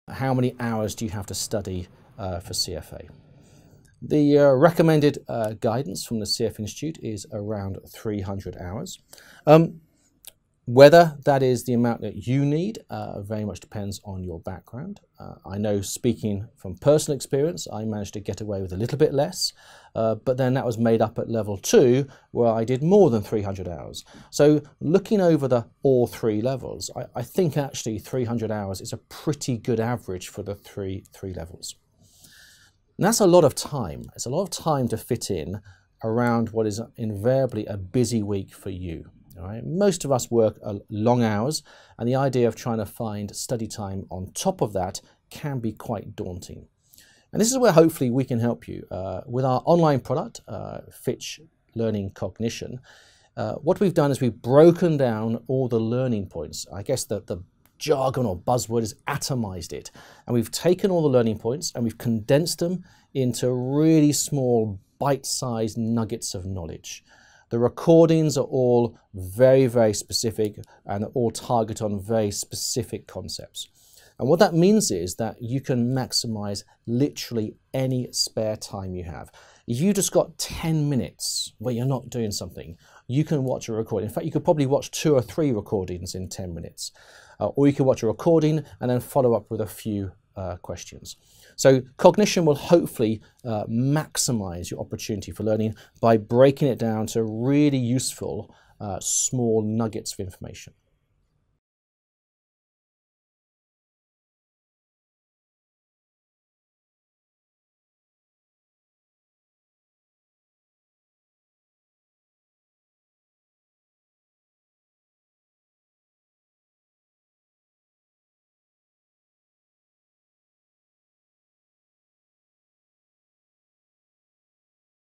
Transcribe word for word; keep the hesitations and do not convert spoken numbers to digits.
How many hours do you have to study uh, for C F A? The uh, recommended uh, guidance from the C F Institute is around three hundred hours. Um, whether that is the amount that you need uh, very much depends on your background. Uh, I know, speaking from personal experience, I managed to get away with a little bit less, uh, but then that was made up at level two, where I did more than three hundred hours. So looking over the all three levels, I, I think actually three hundred hours is a pretty good average for the three, three levels. And that's a lot of time. It's a lot of time to fit in around what is invariably a busy week for you. All right? Most of us work long hours, and the idea of trying to find study time on top of that can be quite daunting. And this is where hopefully we can help you. Uh, with our online product, uh, Fitch Learning Cognition, uh, what we've done is we've broken down all the learning points. I guess the, the jargon or buzzword is atomized it. And we've taken all the learning points and we've condensed them into really small bite-sized nuggets of knowledge. The recordings are all very, very specific and all target on very specific concepts. And what that means is that you can maximize literally any spare time you have. If you just got ten minutes where you're not doing something, you can watch a recording. In fact, you could probably watch two or three recordings in ten minutes. Uh, or you can watch a recording and then follow up with a few uh, questions. So cognition will hopefully uh, maximize your opportunity for learning by breaking it down to really useful uh, small nuggets of information.